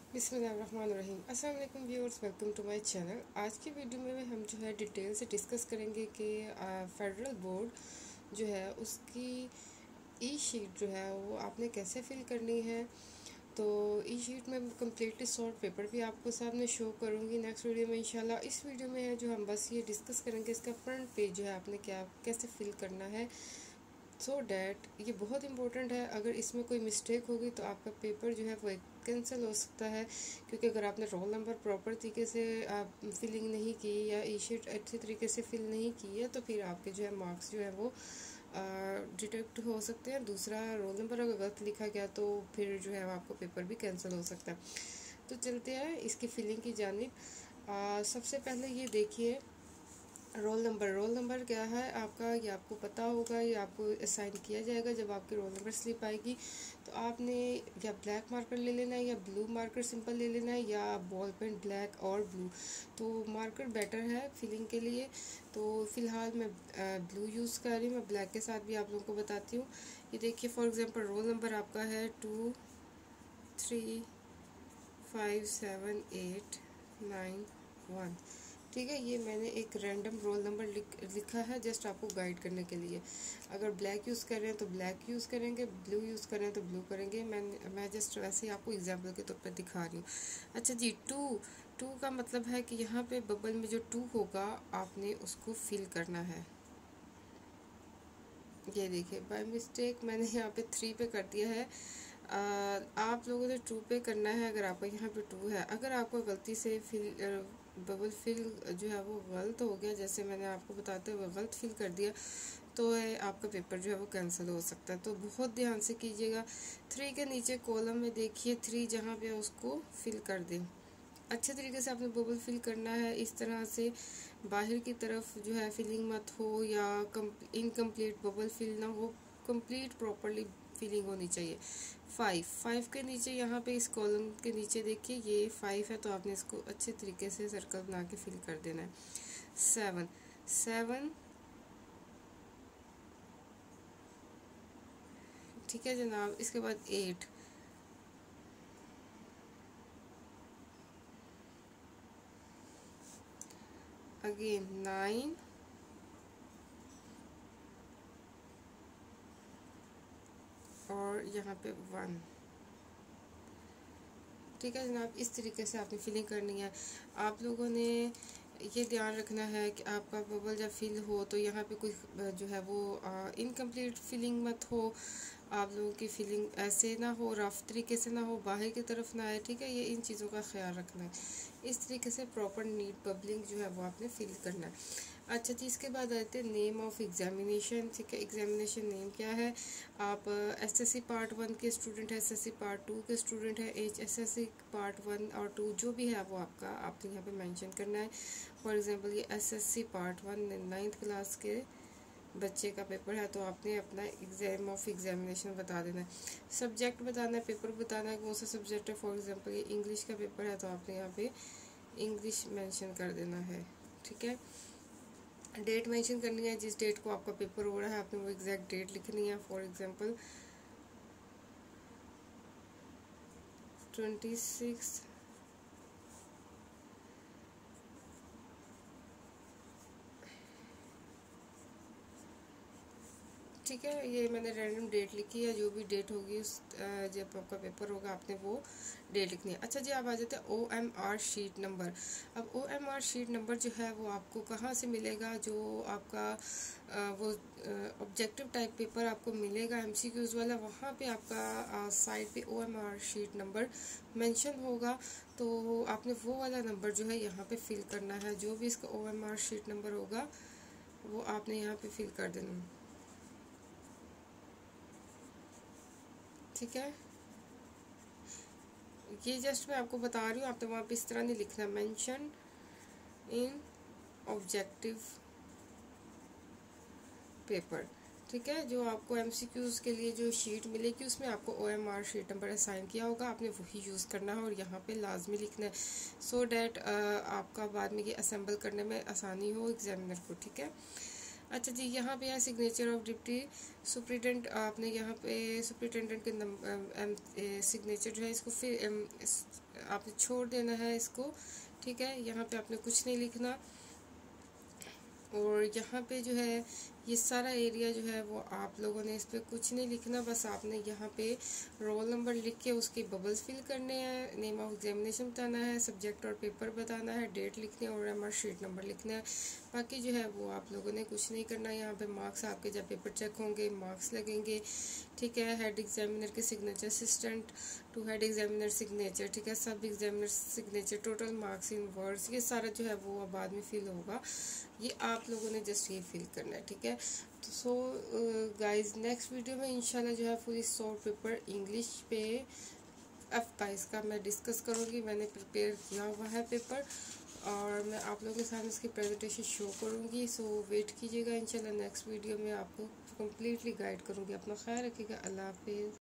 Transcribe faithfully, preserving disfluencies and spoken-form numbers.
बिस्मिल्लाहिर्रहमानिर्रहीम। अस्सलाम वालेकुम viewers, welcome to my channel. आज की वीडियो में हम जो है डिटेल से डिस्कस करेंगे कि फेडरल बोर्ड जो है उसकी ई शीट जो है वो आपने कैसे फिल करनी है। तो ई शीट में कम्प्लीटली सॉर्ट पेपर भी आपको सामने शो करूँगी नेक्स्ट वीडियो में इंशाल्लाह। इस वीडियो में है जो हम बस ये डिस्कस करेंगे इसका फ्रंट पेज जो है आपने क्या कैसे फिल करना है। सो so डैट ये बहुत इंपॉर्टेंट है, अगर इसमें कोई मिस्टेक होगी तो आपका पेपर जो है वो कैंसिल हो सकता है, क्योंकि अगर आपने रोल नंबर प्रॉपर तरीके से आप फिलिंग नहीं की या ई शीट अच्छी तरीके से फिल नहीं की है तो फिर आपके जो है मार्क्स जो है वो डिटेक्ट हो सकते हैं। दूसरा, रोल नंबर अगर गलत लिखा गया तो फिर जो है आपको पेपर भी कैंसिल हो सकता है। तो चलते हैं इसकी फिलिंग की जानिब। सबसे पहले ये देखिए रोल नंबर। रोल नंबर क्या है आपका, ये आपको पता होगा, ये आपको असाइन किया जाएगा जब आपकी रोल नंबर स्लिप आएगी। तो आपने या ब्लैक मार्कर ले लेना है या ब्लू मार्कर सिंपल ले लेना है या बॉल पेन ब्लैक और ब्लू। तो मार्कर बेटर है फिलिंग के लिए। तो फ़िलहाल मैं ब्लू यूज़ कर रही हूँ, मैं ब्लैक के साथ भी आप लोगों को बताती हूँ। ये देखिए फॉर एग्ज़ाम्पल रोल नंबर आपका है two three five seven eight nine one. ठीक है, ये मैंने एक रैंडम रोल नंबर लिख लिखा है जस्ट आपको गाइड करने के लिए। अगर ब्लैक यूज़ कर रहे हैं तो ब्लैक यूज़ करेंगे, ब्लू यूज़ कर रहे हैं तो ब्लू करेंगे। मैं मैं जस्ट वैसे ही आपको एग्जांपल के तौर पर दिखा रही हूँ। अच्छा जी, टू टू का मतलब है कि यहाँ पे बबल में जो टू होगा आपने उसको फिल करना है। ये देखिए बाय मिस्टेक मैंने यहाँ पे थ्री पे कर दिया है। आ, आप लोगों ने टू पे करना है अगर आपका यहाँ पे टू है। अगर आपको गलती से फिल बबल फिल जो है वो गलत हो गया, जैसे मैंने आपको बताते हुए गलत फिल कर दिया, तो आपका पेपर जो है वो कैंसिल हो सकता है। तो बहुत ध्यान से कीजिएगा। थ्री के नीचे कॉलम में देखिए थ्री जहाँ पे उसको फिल कर दें। अच्छे तरीके से आपने बबल फिल करना है, इस तरह से बाहर की तरफ जो है फिलिंग मत हो या इनकम्प्लीट बबल फिल ना हो, कंप्लीट प्रॉपरली फिलिंग होनी चाहिए। फाइव फाइव के नीचे यहाँ पे इस कॉलम के नीचे देखिए ये फाइव है, तो आपने इसको अच्छे तरीके से सर्कल बना के फिल कर देना है। सेवन सेवन ठीक है जनाब। इसके बाद एट, अगेन नाइन, और यहाँ पे वन। ठीक है जनाब, इस तरीके से आपने फिलिंग करनी है। आप लोगों ने ये ध्यान रखना है कि आपका बबल जब फिल हो तो यहाँ पे कोई जो है वो इनकम्प्लीट फिलिंग मत हो। आप लोगों की फिलिंग ऐसे ना हो, रफ तरीके से ना हो, बाहर की तरफ ना आए। ठीक है, ये इन चीज़ों का ख्याल रखना है। इस तरीके से प्रॉपर नीट बबलिंग जो है वो आपने फिल करना है। अच्छा जी, इसके बाद आते हैं नेम ऑफ एग्जामिनेशन। ठीक है, एग्जामिनेशन नेम क्या है। आप एसएससी पार्ट वन के स्टूडेंट है, एसएससी पार्ट टू के स्टूडेंट है, एच एसएससी पार्ट वन और टू जो भी है वो आपका आपने यहाँ पे मेंशन करना है। फॉर एग्जांपल ये SSC part one ninth class के बच्चे का पेपर है, तो आपने अपना एग्जाम ऑफ एग्जामिनेशन बता देना है। सब्जेक्ट बताना है, पेपर बताना है कौन सा सब्जेक्ट है। फॉर एग्जांपल ये इंग्लिश का पेपर है तो आपने यहाँ पे इंग्लिश मेंशन कर देना है। ठीक है, डेट मेंशन करनी है, जिस डेट को आपका पेपर हो रहा है आपने वो एग्जैक्ट डेट लिखनी है। फॉर एग्जांपल ट्वेंटी सिक्स ठीक है, ये मैंने रैंडम डेट लिखी है। जो भी डेट होगी उस जब आपका पेपर होगा आपने वो डेट लिखनी है। अच्छा जी, आप आ जाते हैं O M R sheet number. अब O M R sheet number जो है वो आपको कहाँ से मिलेगा। जो आपका आ, वो ऑब्जेक्टिव टाइप पेपर आपको मिलेगा एम सी क्यूज़ वाला, वहाँ पे आपका साइड पे O M R sheet number mention होगा। तो आपने वो वाला नंबर जो है यहाँ पे फिल करना है। जो भी इसका O M R sheet number होगा वो आपने यहाँ पे फिल कर देना। ठीक है, ये जस्ट मैं आपको बता रही हूँ, आपने वहाँ पे इस तरह नहीं लिखना, मेंशन इन ऑब्जेक्टिव पेपर। ठीक है, जो आपको एमसीक्यूज़ के लिए जो शीट मिलेगी उसमें आपको ओएमआर शीट नंबर असाइन किया होगा, आपने वही यूज़ करना है और यहाँ पे लाजमी लिखना है, सो डैट आपका बाद में ये असेंबल करने में आसानी हो एग्जामिनर को। ठीक है, अच्छा जी, यहाँ पे है सिग्नेचर ऑफ डिप्टी सुप्रिटेंडेंट। आपने यहाँ पे सुप्रिटेंडेंट के नंबर सिग्नेचर जो है इसको फिर एम, इस, आपने छोड़ देना है इसको, ठीक है। यहाँ पे आपने कुछ नहीं लिखना। और यहाँ पे जो है ये सारा एरिया जो है वो आप लोगों ने इस पर कुछ नहीं लिखना, बस आपने यहाँ पे रोल नंबर लिख के उसके बबल्स फिल करने हैं, नेम ऑफ एग्जामिनेशन बताना है, सब्जेक्ट और पेपर बताना है, डेट लिखनी है और एमआर शीट नंबर लिखना है। बाकी जो है वो आप लोगों ने कुछ नहीं करना। यहाँ पे मार्क्स आपके जब पेपर चेक होंगे मार्क्स लगेंगे, ठीक है। हेड एग्जामिनर के signature, assistant to head examiner signature, ठीक है। Sub examiner signature, total marks in words, ये सारा जो है वो बाद में फिल होगा। ये आप लोगों ने जस्ट ये फिल करना है, ठीक है। तो सो गाइस, नेक्स्ट वीडियो में इंशाल्लाह जो है फुली शॉर्ट पेपर इंग्लिश पे एफ बाईस का मैं डिस्कस करूँगी। मैंने प्रिपेयर किया हुआ है पेपर और मैं आप लोगों के सामने इसकी प्रेजेंटेशन शो करूँगी। सो वेट कीजिएगा, इंशाल्लाह नेक्स्ट वीडियो में आपको कम्प्लीटली गाइड करूँगी। अपना ख्याल रखिएगा। अल्लाह हाफिज़।